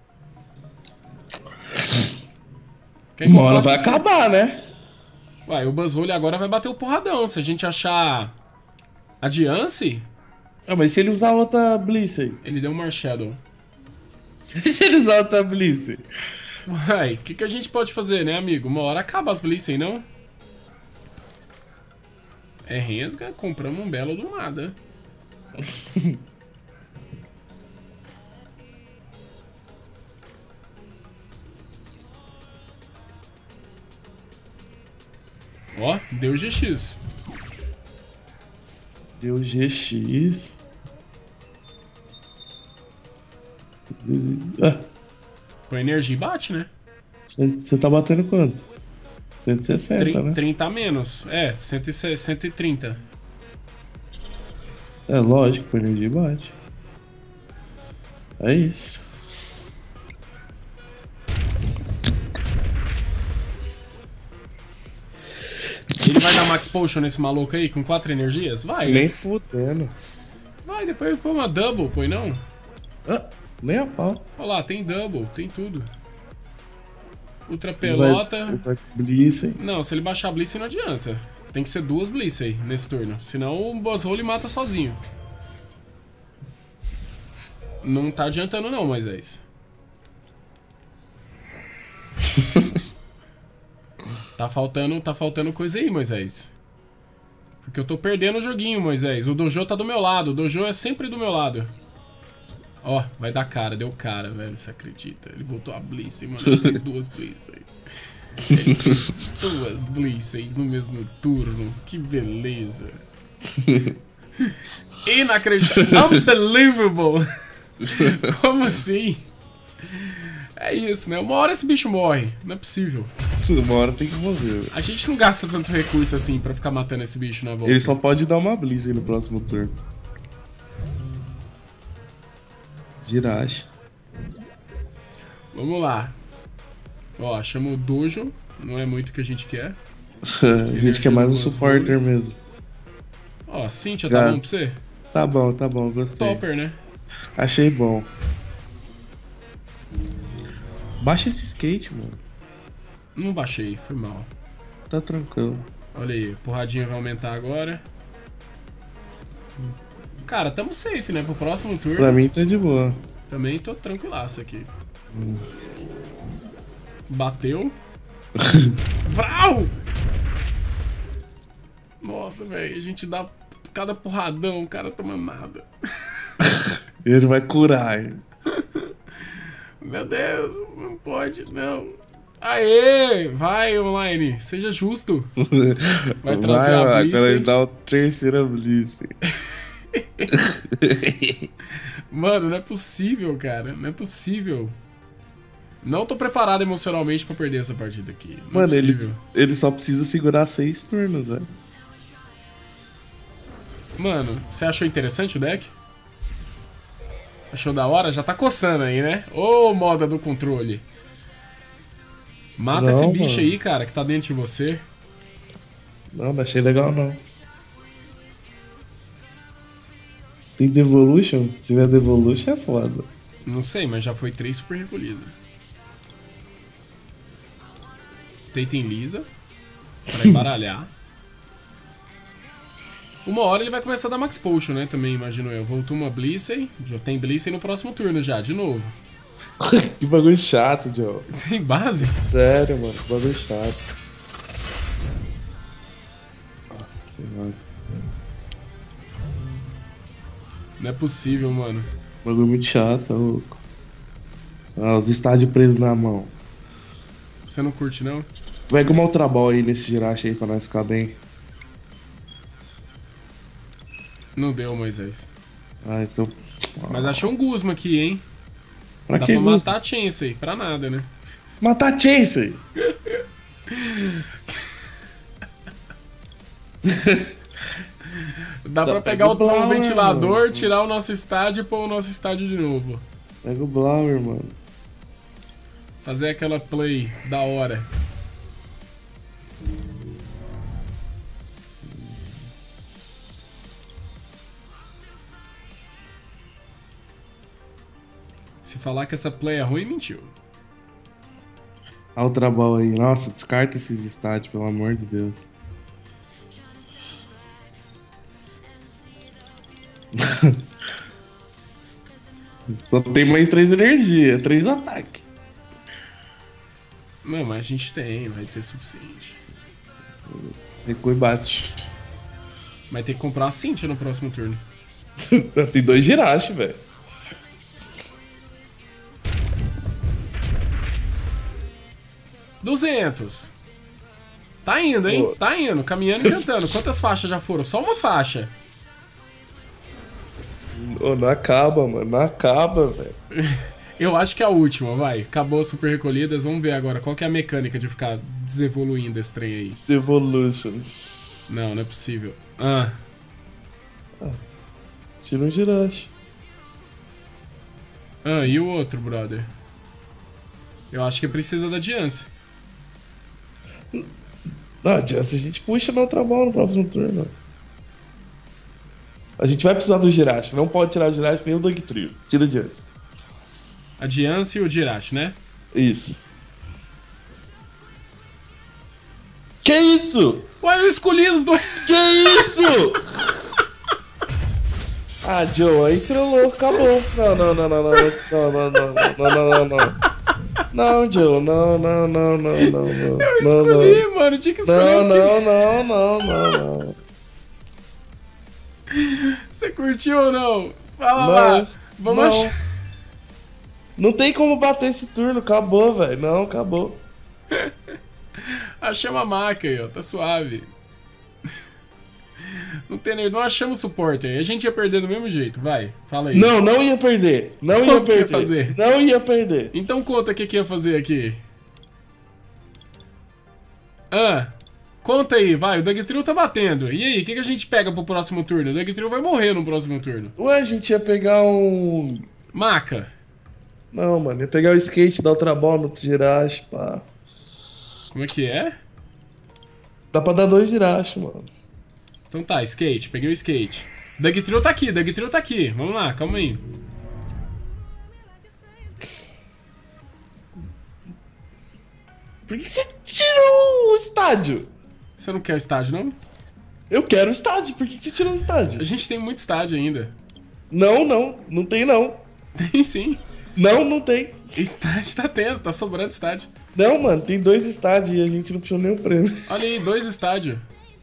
Quer que Uma eu hora faça vai o quê? acabar, né? Uai, o Buzzhole agora vai bater o porradão. Se a gente achar a Diance, Ah, mas se ele usar outra Blissey? ele deu um Marshadow. E se ele usar outra Blissey? Uai, o que a gente pode fazer, né, amigo? Uma hora acaba as Blissey, não? É Rensga, compramos um belo do nada. Ó, deu GX. Deu GX. Ah, Com energia e bate, né? você tá batendo quanto? 160, né? 30 a menos. 130. É lógico, com energia bate. É isso. Ele vai dar Max Potion nesse maluco aí com 4 energias? Vai, Nem né? fudendo. Vai, depois põe uma double, põe não? Ah, nem a pau. Olha lá, tem double, tem tudo. Ultra pelota. Vai Blissey. Não, se ele baixar a Blissey não adianta. Tem que ser 2 Blissey nesse turno. Senão o Buzzhole mata sozinho. Não tá adiantando não, Moisés. Tá faltando coisa aí, Moisés. Porque eu tô perdendo o joguinho, Moisés. O Dojo tá do meu lado. O Dojo é sempre do meu lado. Ó, vai dar cara. Deu cara, velho. Você acredita? Ele voltou a Blissey, mano. Ele fez 2 Blissey. Ele fez 2 Blisseys no mesmo turno. Que beleza. Inacreditável. Unbelievable. Como assim? É isso, né? Uma hora esse bicho morre. Não é possível. Uma hora tem que morrer. A gente não gasta tanto recurso assim pra ficar matando esse bicho na volta. Ele só pode dar uma Blissey no próximo turno. Jirachi. Vamos lá. Ó, chama o Dojo. Não é muito o que a gente quer. A gente quer mais um supporter mesmo. Ó, Cynthia, tá bom pra você? Tá bom, gostei. Topper, né? Achei bom. Baixa esse skate, mano. Não baixei, foi mal. Tá tranquilo. Olha aí, porradinha vai aumentar agora. Cara, tamo safe, né? Pro próximo turno. Pra mim tá de boa. Também tô tranquilaço aqui. Bateu. Vrau! Nossa, velho, a gente dá cada porradão, o cara toma nada. Ele vai curar, hein? Meu Deus, não pode, não. Aê! Vai, online, seja justo. Vai trazer a lá, Blissey. quando ele dá o terceiro Blissey. Mano, não é possível, cara. Não é possível. Não tô preparado emocionalmente pra perder essa partida aqui. Não Mano, é ele, possível. ele só precisa segurar 6 turnos, velho. Mano, você achou interessante o deck? Achou da hora? Já tá coçando aí, né? Ô, moda do controle. Mata Não, esse bicho mano. aí, cara, que tá dentro de você. Não achei legal não. Tem Devolution? Se tiver Devolution é foda. Não sei, mas já foi 3 super recolhidas. Tem Lisa. Pra embaralhar. Uma hora ele vai começar a dar Max Potion, né? Também, imagino eu. Voltou uma Blissey. Já tem Blissey no próximo turno já, de novo. Que bagulho chato, Joe. Tem base? Sério, mano, que bagulho chato. Nossa senhora. Não é possível, mano. Bagulho muito chato, tá louco. Ah, os estádios presos na mão. Você não curte, não? Vai com uma outra bola aí nesse Jirachi aí pra nós ficar bem. Não deu, Moisés. Ah, então. Mas achou um Guzma aqui, hein? Pra Dá que pra Guzma? matar a Chansey. Pra nada, né? Matar a Chase! Dá pra Pega pegar o o Blower, ventilador, mano. tirar o nosso estádio e pôr o nosso estádio de novo. Pega o Blower, mano. Fazer aquela play da hora. Se falar que essa play é ruim, mentiu. A outra bola aí. Nossa, descarta esses estádios, pelo amor de Deus. Só tem mais 3 energia, 3 ataques. Não, mas a gente tem, vai ter suficiente. Recua e bate. Vai ter que comprar a Cynthia no próximo turno. Tem 2 Jirachi, velho. $200. Tá indo, hein? Pô. Tá indo, caminhando e cantando. Quantas faixas já foram? Só uma faixa. Oh, não acaba, mano. Não acaba, velho. Eu acho que é a última, vai. Acabou as super recolhidas. Vamos ver agora qual que é a mecânica de ficar desevoluindo esse trem aí. Devolution. Não, não é possível. Ah, Tira um Jirachi. e o outro, brother? Eu acho que precisa da Diance. Não, adianta, a gente puxa na outra bola no próximo turno. A gente vai precisar do Jirachi. Não pode tirar o Jirachi nem o Dug Trio. Tira o Diance. A Diance e o Jirachi, né? Isso. Que isso? Ué, eu escolhi os dois. Que isso? Ah, Joe, aí trollou, acabou. Não, não, não, não, não, não, não, não, não, não, não. Não, Joe, não, não, não, não, não, não. Eu escolhi, mano. Tinha que escolher os que... Não, não, não, não. Você curtiu ou não? Fala Não, lá. Vamos não. achar. Não tem como bater esse turno, acabou, velho. Não, acabou. Achamos a maca aí, ó. Tá suave. Não achamos suporte aí. A gente ia perder do mesmo jeito, vai. Fala aí. Não, não ia perder. Não Como ia que ia perder. fazer? Não ia perder. Então conta o que ia fazer aqui. Conta aí, vai. O Dugtrio tá batendo. E aí, o que a gente pega pro próximo turno? O Dugtrio vai morrer no próximo turno. Ué, a gente ia pegar um... Maca. Não, mano, ia pegar o skate da outra bola no Jirachi, pá. Como é que é? Dá pra dar 2 Jirachi, mano. Então tá, skate. Peguei o skate. Dugtrio tá aqui, Dugtrio tá aqui. Vamos lá, calma aí. Por que você tirou o estádio? Você não quer o estádio, não? Eu quero o estádio, por que você tirou o estádio? A gente tem muito estádio ainda. Não, não, não tem não. Tem sim. Não, não tem. Estádio tá tendo, tá sobrando estádio. Não, mano, tem 2 estádios e a gente não puxou nenhum prêmio. Olha aí, 2 estádios.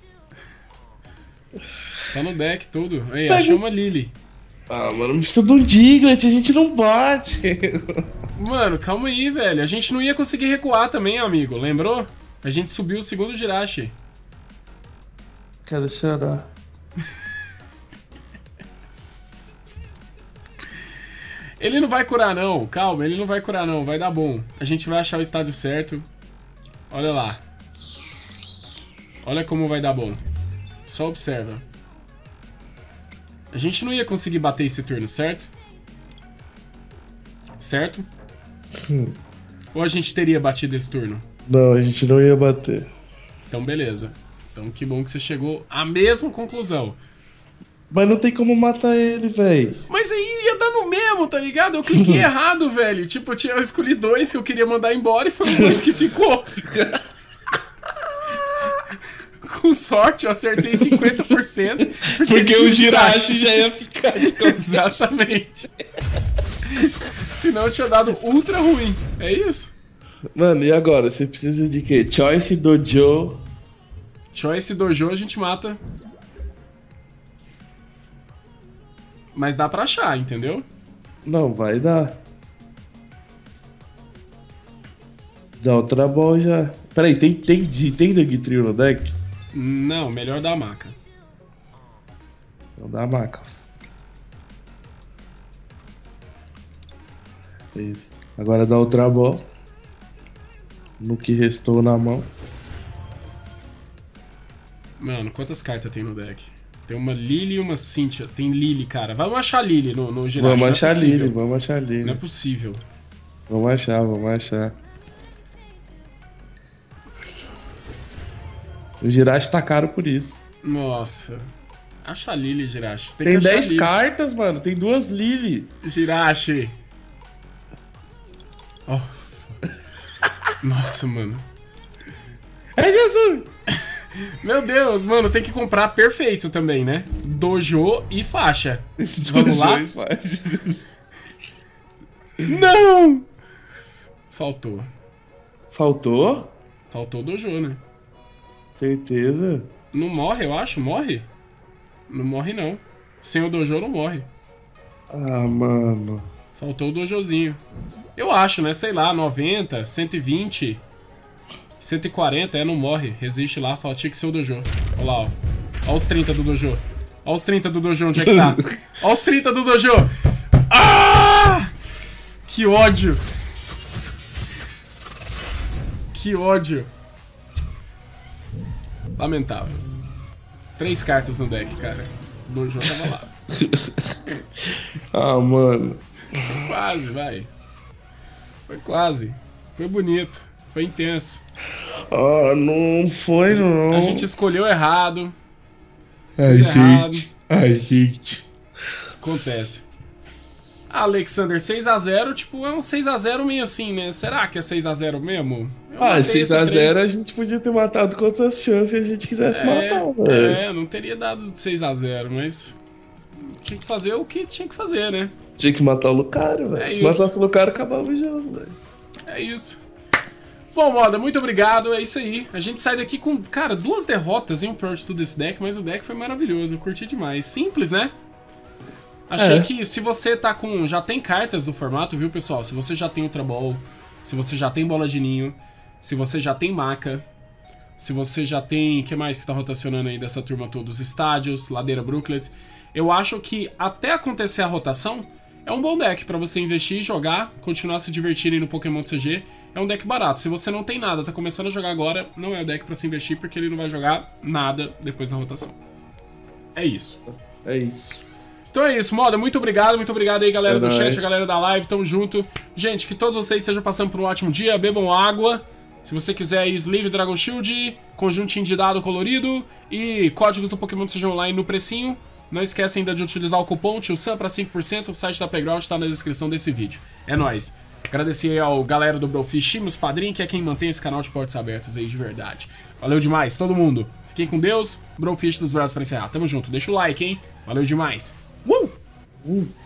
Tá no deck tudo. Aí, Pega achou os- uma Lily. Ah, mano, precisa de um Diglett, a gente não bate. Mano, calma aí, velho. A gente não ia conseguir recuar também, amigo. Lembrou? A gente subiu o segundo Jirachi. Quero chorar. Ele não vai curar, não. Calma, ele não vai curar, não. Vai dar bom. A gente vai achar o estádio certo. Olha lá. Olha como vai dar bom. Só observa. A gente não ia conseguir bater esse turno, certo? Certo? Ou a gente teria batido esse turno? Não, a gente não ia bater. Então, beleza. Então, que bom que você chegou à mesma conclusão. Mas não tem como matar ele, véi. Mas aí ia dar no mesmo, tá ligado? Eu cliquei errado, velho. Tipo, eu escolhi 2 que eu queria mandar embora e foi os 2 que ficou. Com sorte, eu acertei 50%. Porque tinha o Jirachi já ia ficar de costas. Exatamente. Senão eu tinha dado ultra ruim. É isso? Mano, e agora? Você precisa de quê? Choice Dojo. Choice Dojo a gente mata. Mas dá pra achar, entendeu? Não, vai dar. Da outra ball já. Peraí, tem Dung Trio no deck? Não, melhor da maca. Não dá maca. Isso. Agora dá outra ball. No que restou na mão. Mano, quantas cartas tem no deck? Tem uma Lily e uma Cynthia. Tem Lily, cara. Vamos achar Lily no Jirachi. Vamos achar Lily, vamos achar Lily. Não é possível. Vamos achar. O Jirachi tá caro por isso. Nossa. Acha Lily, Jirachi. Tem 10 cartas, mano. Tem 2 Lily. Jirachi. Oh. Nossa, mano. É Jesus! Meu Deus, mano, tem que comprar perfeito também, né? Dojo e faixa. Vamos lá? E faixa. Não! Faltou. Faltou? Faltou o Dojo, né? Certeza? Não morre, eu acho? Morre? Não morre, não. Sem o Dojo não morre. Ah, mano. Faltou o Dojozinho. Eu acho, né? Sei lá, 90, 120, 140, não morre. Resiste lá, tinha que ser o Dojo. Olha lá, ó. Olha os 30 do Dojo. Olha os 30 do Dojo, onde é que tá? Olha os 30 do Dojo. Ah! Que ódio. Que ódio. Lamentável. 3 cartas no deck, cara. O Dojo tava lá. Ah, mano. Foi quase, vai. Foi quase. Foi bonito. Foi intenso. Ah, não foi, não. A gente escolheu errado. Ai, Fiz errado. gente. Ai, gente. Acontece. Alexander, 6x0, tipo, é um 6x0 meio assim, né? Será que é 6x0 mesmo? Eu Ah, matei esse 6x0 trem. a gente podia ter matado quantas chances a gente quisesse matar, velho. É, não teria dado 6x0, mas tinha que fazer o que tinha que fazer, né? Tinha que matar o Lucario, velho. É Se isso. matasse o Lucario, acabava o jogo, velho. É isso. Bom, Moda, muito obrigado, é isso aí. A gente sai daqui com, cara, 2 derrotas em um Pro Tour desse deck, mas o deck foi maravilhoso, eu curti demais. Simples, né? Achei que se você tá com... Já tem cartas do formato, viu, pessoal? Se você já tem Ultra Ball, se você já tem Bola de Ninho, se você já tem Maca, se você já tem... O que mais que tá rotacionando aí dessa turma toda? Os Estádios, Ladeira Brooklet. Eu acho que até acontecer a rotação, é um bom deck pra você investir, jogar, continuar se divertindo aí no Pokémon TCG. É um deck barato. Se você não tem nada, tá começando a jogar agora, não é o deck pra se investir, porque ele não vai jogar nada depois da rotação. É isso. É isso. Então é isso, Moda, muito obrigado aí, galera do chat, nóis. a galera da live, tamo junto. Gente, que todos vocês estejam passando por um ótimo dia, bebam água. Se você quiser aí, Sleeve Dragon Shield, conjuntinho de dado colorido e códigos do Pokémon TCG Online no precinho. Não esquece ainda de utilizar o cupom TIOSAM para 5%, o site da Playground tá na descrição desse vídeo. É nóis. Agradecer aí ao galera do Brofish e meus padrinhos, que é quem mantém esse canal de portas abertas aí de verdade. Valeu demais, todo mundo. Fiquem com Deus, Brofish dos braços para encerrar. Tamo junto, deixa o like, hein? Valeu demais.